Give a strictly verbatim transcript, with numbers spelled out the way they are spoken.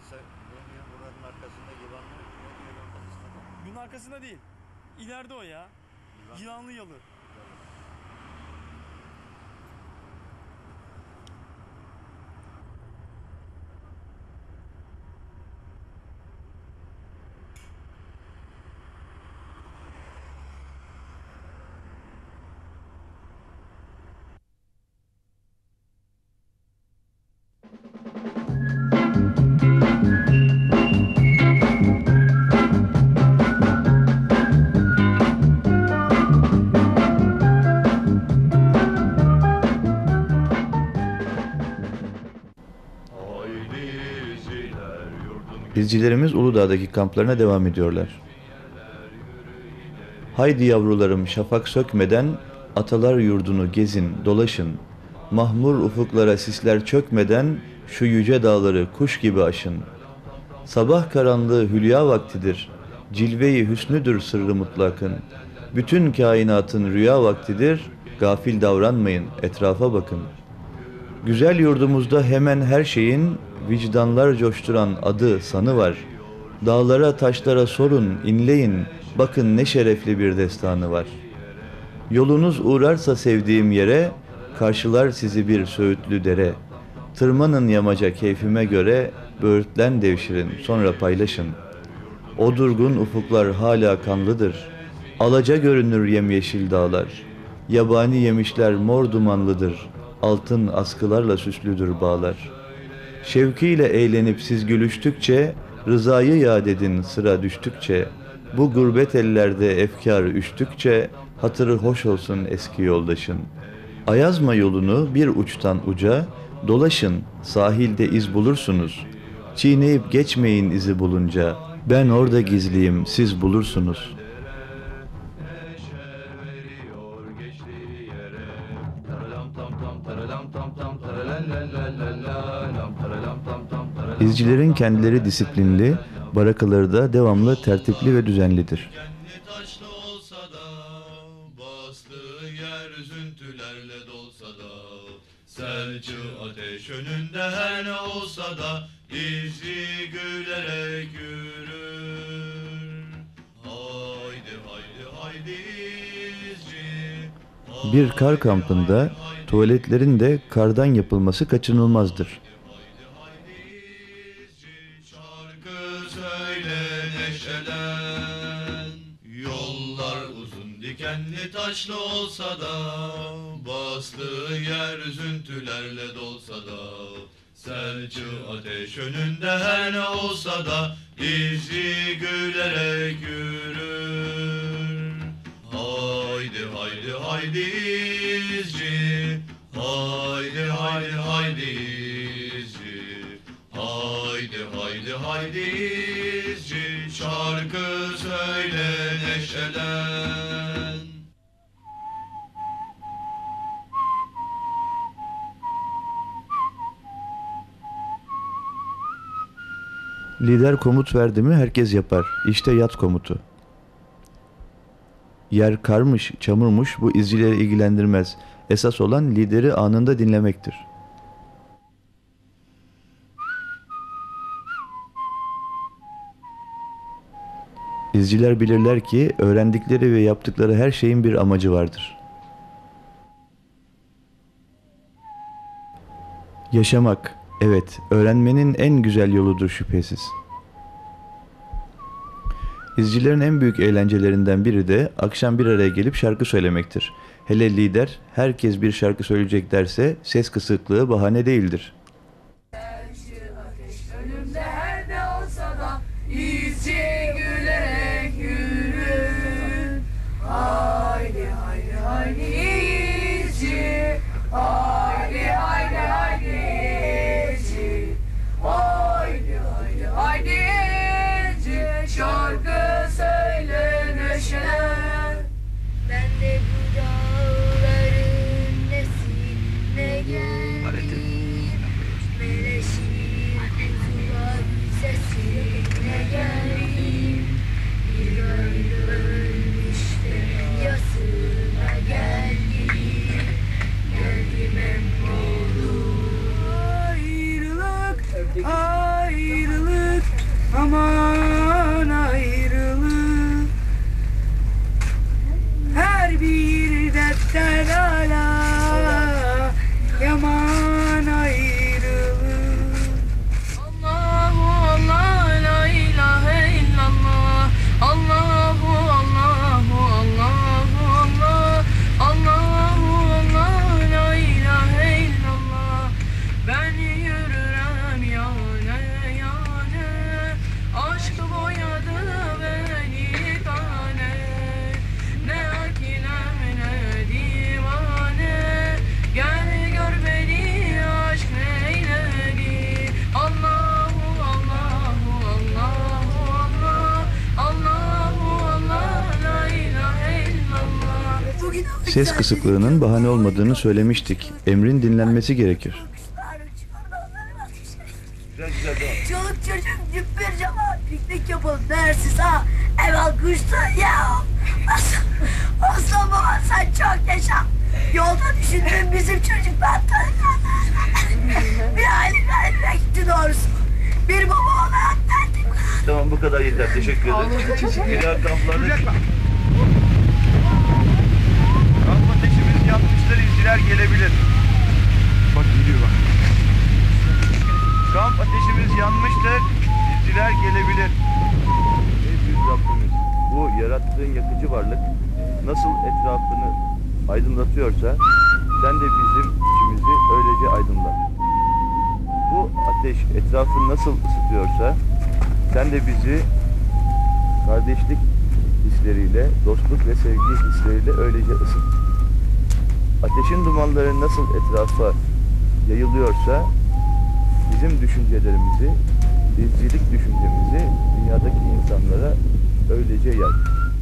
sen ne diyor buranın arkasında yılan mı? Ne diyor ondan sonra? Bunun arkasında değil. İleride o ya. Yılan. Yılanlı yalı. İzcilerimiz Uludağ'daki kamplarına devam ediyorlar. Haydi yavrularım şafak sökmeden, atalar yurdunu gezin, dolaşın. Mahmur ufuklara sisler çökmeden, şu yüce dağları kuş gibi aşın. Sabah karanlığı hülya vaktidir, cilve-i hüsnüdür sırrı mutlakın. Bütün kainatın rüya vaktidir, gafil davranmayın, etrafa bakın. Güzel yurdumuzda hemen her şeyin, vicdanlar coşturan adı, sanı var. Dağlara taşlara sorun, inleyin, bakın ne şerefli bir destanı var. Yolunuz uğrarsa sevdiğim yere, karşılar sizi bir söğütlü dere. Tırmanın yamaca keyfime göre, böğürtlen devşirin, sonra paylaşın. O durgun ufuklar hala kanlıdır. Alaca görünür yemyeşil dağlar. Yabani yemişler mor dumanlıdır. Altın askılarla süslüdür bağlar. Şevkiyle eğlenip siz gülüştükçe, rızayı yad edin sıra düştükçe, bu gurbet ellerde efkar üştükçe, hatırı hoş olsun eski yoldaşın. Ayazma yolunu bir uçtan uca, dolaşın, sahilde iz bulursunuz. Çiğneyip geçmeyin izi bulunca, ben orada gizliyim, siz bulursunuz. İzcilerin kendileri disiplinli, barakaları da devamlı tertipli ve düzenlidir. Taşlı olsa da, bastığı yer üzüntülerle dolsa da, selci ateş önünde her ne olsa da, izci gülerek yürür. Haydi haydi haydi izci. Bir kar kampında tuvaletlerin de kardan yapılması kaçınılmazdır. Dikenli taşlı olsa da, bastığı yer üzüntülerle dolsa da, selci ateş önünde her ne olsa da, izci gülerek yürür. Haydi haydi haydi izci, haydi haydi haydi izci, haydi haydi haydi izci, şarkı söyle neşeden. Lider komut verdi mi herkes yapar. İşte yat komutu. Yer karmış, çamurmuş, bu izcileri ilgilendirmez. Esas olan lideri anında dinlemektir. İzciler bilirler ki öğrendikleri ve yaptıkları her şeyin bir amacı vardır. Yaşamak, evet, öğrenmenin en güzel yoludur şüphesiz. İzcilerin en büyük eğlencelerinden biri de akşam bir araya gelip şarkı söylemektir. Hele lider, herkes bir şarkı söyleyecek derse ses kısıklığı bahane değildir. Haydi haydi haydi izci, haydi haydi haydi izci, haydi haydi haydi izci, şarkı söyle neşelen. Ben de bu dağların nesine geldim, meleşir kuzular sesine geldim. Bir öyle ölmüş de yasına geldim, geldim emmoğlu. Ayrılık, ayrılık. aman ayrılık. Her bir dertten ala yaman ayrılık. Allahu Allah la ilahe illallah. Allahu Allahu Allahu Allah. Allahu Allah la ilahe illallah. Ben yürürüm yâne yâne. Aşk boyadı beni tane. Ne akilem ne divane. Gel gör beni aşk neyledi. Allahu Allahu Allahu Allah. Allahu Allah la ilahe illallah. Ses kısıklığının bahane olmadığını söylemiştik. Emrin dinlenmesi gerekir. Çoluk çocuk cübbür cama piknik yapalım dersiz ha. Ev alkışlar ya. Aslan, aslan baba sen çok yaşa. Yolda düşündüğüm bizim çocuklar tanıyanlar. Bir aile galiba gitti doğrusu. Bir baba olarak derdim. Tamam bu kadar yeter. Teşekkür ederim. Bir daha kamplarda... Kamp ateşimiz yanmıştır, izciler gelebilir. Bak gidiyor bak. Kamp ateşimiz yanmıştır, izciler gelebilir. Ey büyük Rabbimiz, bu yarattığın yakıcı varlık nasıl etrafını aydınlatıyorsa sen de bizim içimizi öylece aydınlat. Bu ateş etrafını nasıl ısıtıyorsa sen de bizi kardeşlik hisleriyle, dostluk ve sevgi hisleriyle öylece ısıt. Ateşin dumanları nasıl etrafa yayılıyorsa bizim düşüncelerimizi, izcilik düşüncemizi dünyadaki insanlara öylece yay.